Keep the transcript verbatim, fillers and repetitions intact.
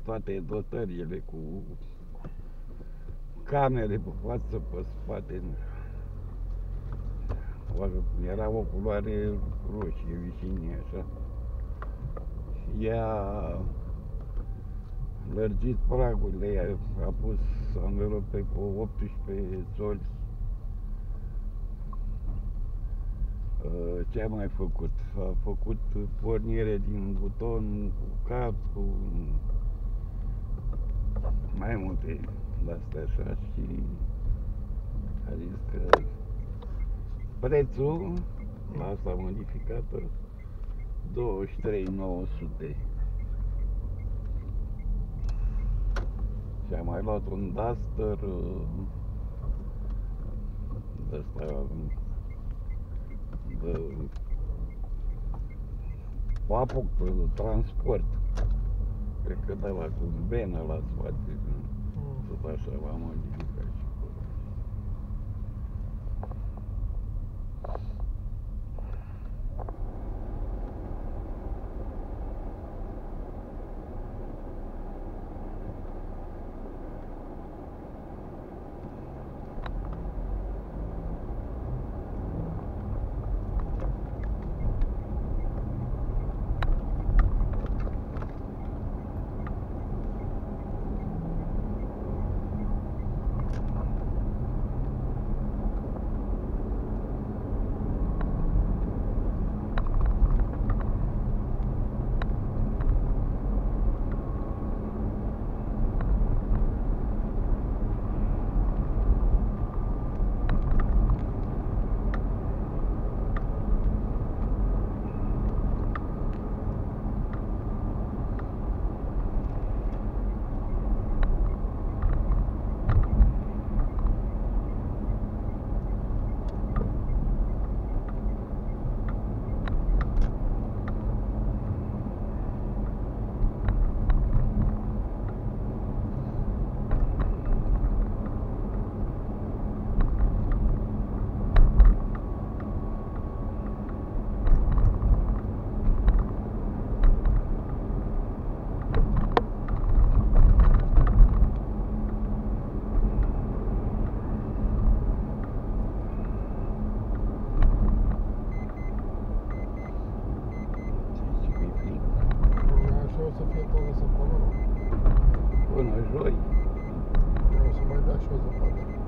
toate dotările, cu camere pe față, pe spate. Era o culoare roșie, vișinie, așa. Ea a lărgit pragurile, a pus anvelope pe optsprezece țoli. Ce a mai făcut? A făcut pornire din buton cu cap, cu mai multe de-astea așa și a zis că prețul la asta modificată douăzeci și trei mii nouă sute. Și am mai luat un Duster de-asta de apuc pe transport. Cred că de la cu benă la spate, tot așa l-am modificat. Să fie toată săptămâna. Până joi. O să mai dea și o zăpadă.